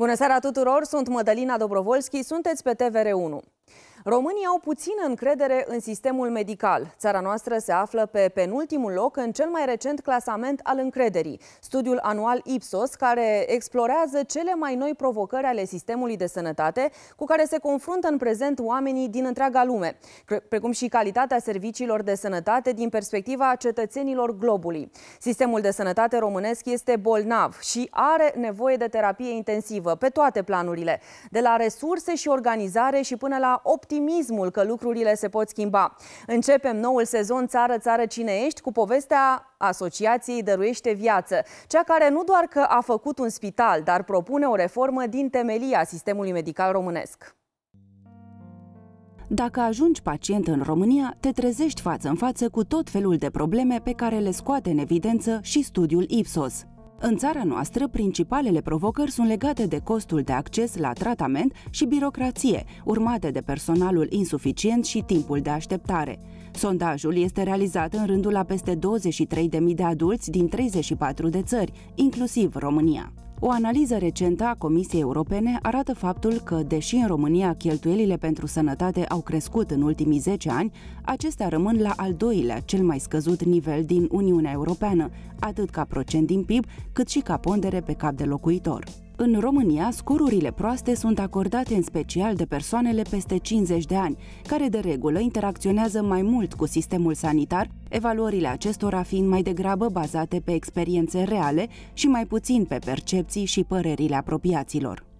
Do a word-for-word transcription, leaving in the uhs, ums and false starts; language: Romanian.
Bună seara tuturor, sunt Mădălina Dobrovolski, sunteți pe T V R unu. Românii au puțină încredere în sistemul medical. Țara noastră se află pe penultimul loc în cel mai recent clasament al încrederii, studiul anual Ipsos, care explorează cele mai noi provocări ale sistemului de sănătate cu care se confruntă în prezent oamenii din întreaga lume, precum și calitatea serviciilor de sănătate din perspectiva cetățenilor globului. Sistemul de sănătate românesc este bolnav și are nevoie de terapie intensivă pe toate planurile, de la resurse și organizare și până la optimismul că lucrurile se pot schimba. Începem noul sezon Țară, țară, cine ești cu povestea Asociației Dăruiește Viață, cea care nu doar că a făcut un spital, dar propune o reformă din temelie a sistemului medical românesc. Dacă ajungi pacient în România, te trezești față în față cu tot felul de probleme pe care le scoate în evidență și studiul Ipsos. În țara noastră, principalele provocări sunt legate de costul de acces la tratament și birocrație, urmate de personalul insuficient și timpul de așteptare. Sondajul este realizat în rândul a peste douăzeci și trei de mii de adulți din treizeci și patru de țări, inclusiv România. O analiză recentă a Comisiei Europene arată faptul că, deși în România cheltuielile pentru sănătate au crescut în ultimii zece ani, acestea rămân la al doilea cel mai scăzut nivel din Uniunea Europeană, atât ca procent din P I B, cât și ca pondere pe cap de locuitor. În România, scorurile proaste sunt acordate în special de persoanele peste cincizeci de ani, care de regulă interacționează mai mult cu sistemul sanitar, evaluările acestora fiind mai degrabă bazate pe experiențe reale și mai puțin pe percepții și părerile apropiaților.